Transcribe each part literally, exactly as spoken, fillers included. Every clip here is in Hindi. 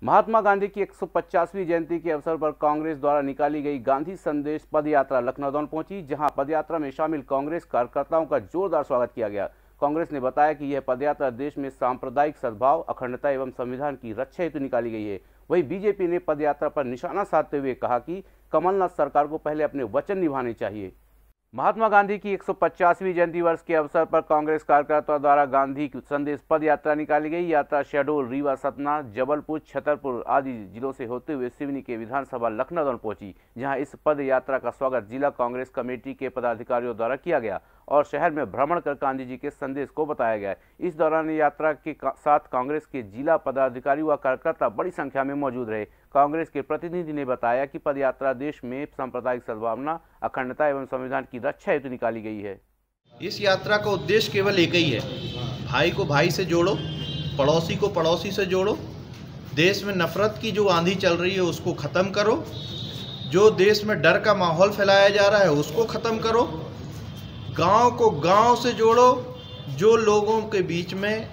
महात्मा गांधी की एक सौ पचासवीं जयंती के अवसर पर कांग्रेस द्वारा निकाली गई गांधी संदेश पद यात्रा लखनऊ पहुंची, जहां पदयात्रा में शामिल कांग्रेस कार्यकर्ताओं का जोरदार स्वागत किया गया। कांग्रेस ने बताया कि यह पदयात्रा देश में सांप्रदायिक सद्भाव, अखंडता एवं संविधान की रक्षा हेतु निकाली गई है। वहीं बीजेपी ने पदयात्रा पर निशाना साधते हुए कहा कि कमलनाथ सरकार को पहले अपने वचन निभाने चाहिए। महात्मा गांधी की एक सौ पचासवीं जयंती वर्ष के अवसर पर कांग्रेस कार्यकर्ताओं द्वारा गांधी संदेश पद यात्रा निकाली गई। यात्रा शहडोल, रीवा, सतना, जबलपुर, छतरपुर आदि जिलों से होते हुए सिवनी के विधानसभा लखनऊ पहुंची, जहां इस पद यात्रा का स्वागत जिला कांग्रेस कमेटी के पदाधिकारियों द्वारा किया गया और शहर में भ्रमण कर गांधी जी के संदेश को बताया गया। इस दौरान यात्रा के साथ कांग्रेस के जिला पदाधिकारी व कार्यकर्ता बड़ी संख्या में मौजूद रहे। कांग्रेस के प्रतिनिधि ने बताया कि पदयात्रा देश में सांप्रदायिक सद्भावना, अखंडता एवं संविधान की रक्षा हेतु निकाली गई है। इस यात्रा का उद्देश्य केवल एक ही है, भाई को भाई से जोड़ो, पड़ोसी को पड़ोसी से जोड़ो, देश में नफरत की जो आंधी चल रही है उसको ख़त्म करो, जो देश में डर का माहौल फैलाया जा रहा है उसको ख़त्म करो, गांव को गांव से जोड़ो, जो लोगों के बीच में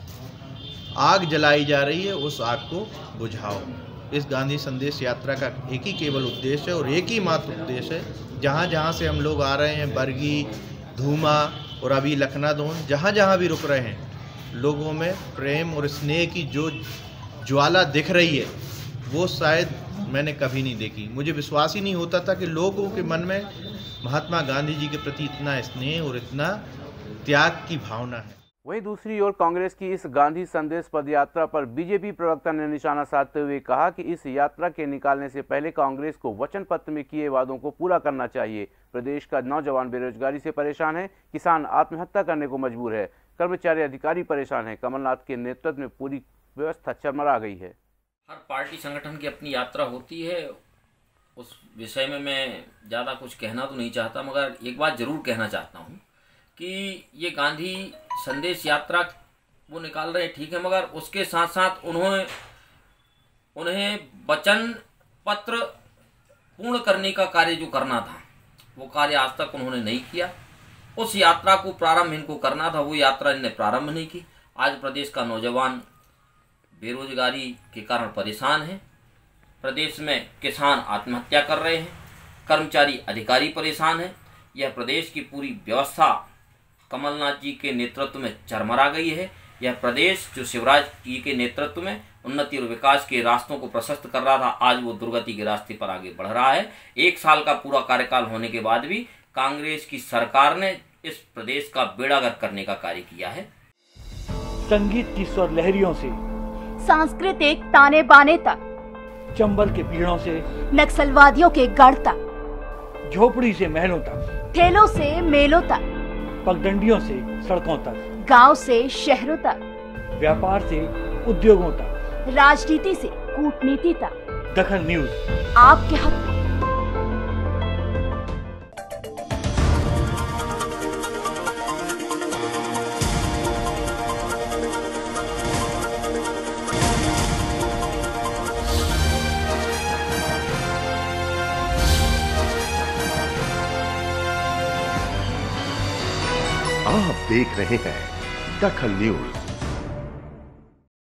आग जलाई जा रही है उस आग को बुझाओ। इस गांधी संदेश यात्रा का एक ही केवल उद्देश्य है और एक ही मात्र उद्देश्य है। जहाँ जहाँ से हम लोग आ रहे हैं, बरगी, धूमा और अभी लखनऊ, जहाँ जहाँ भी रुक रहे हैं, लोगों में प्रेम और स्नेह की जो ज्वाला दिख रही है वो शायद मैंने कभी नहीं देखी। मुझे विश्वास ही नहीं होता था कि लोगों के मन में महात्मा गांधी जी के प्रति इतना स्नेह और इतना त्याग की भावना है। वहीं दूसरी ओर कांग्रेस की इस गांधी संदेश पदयात्रा पर बीजेपी प्रवक्ता ने निशाना साधते हुए कहा कि इस यात्रा के निकालने से पहले कांग्रेस को वचन पत्र में किए वादों को पूरा करना चाहिए। प्रदेश का नौजवान बेरोजगारी से परेशान है, किसान आत्महत्या करने को मजबूर है, कर्मचारी अधिकारी परेशान है। कमलनाथ के नेतृत्व में पूरी व्यवस्था चरमरा गई है। हर पार्टी संगठन की अपनी यात्रा होती है, उस विषय में मैं ज़्यादा कुछ कहना तो नहीं चाहता, मगर एक बात जरूर कहना चाहता हूँ कि ये गांधी संदेश यात्रा वो निकाल रहे हैं, ठीक है, मगर उसके साथ साथ उन्होंने उन्हें वचन पत्र पूर्ण करने का कार्य जो करना था वो कार्य आज तक उन्होंने नहीं किया। उस यात्रा को प्रारंभ इनको करना था, वो यात्रा इन्होंने प्रारंभ नहीं की। आज प्रदेश का नौजवान बेरोजगारी के कारण परेशान है, प्रदेश में किसान आत्महत्या कर रहे हैं, कर्मचारी अधिकारी परेशान हैं। यह प्रदेश की पूरी व्यवस्था कमलनाथ जी के नेतृत्व में चरमरा गई है। यह प्रदेश जो शिवराज जी के नेतृत्व में उन्नति और विकास के रास्तों को प्रशस्त कर रहा था, आज वो दुर्गति के रास्ते पर आगे बढ़ रहा है। एक साल का पूरा कार्यकाल होने के बाद भी कांग्रेस की सरकार ने इस प्रदेश का बेड़ागर्क करने का कार्य किया है। संगीत की स्वर लहरियों से सांस्कृतिक ताने बाने तक, चंबल के पीड़ों से नक्सलवादियों के गढ़ तक, झोपड़ी से महलों तक, ठेलों से मेलों तक, पगडंडियों से सड़कों तक, गांव से शहरों तक, व्यापार से उद्योगों तक, राजनीति से कूटनीति तक, दखल न्यूज आपके हक में। आप देख रहे हैं दखल न्यूज।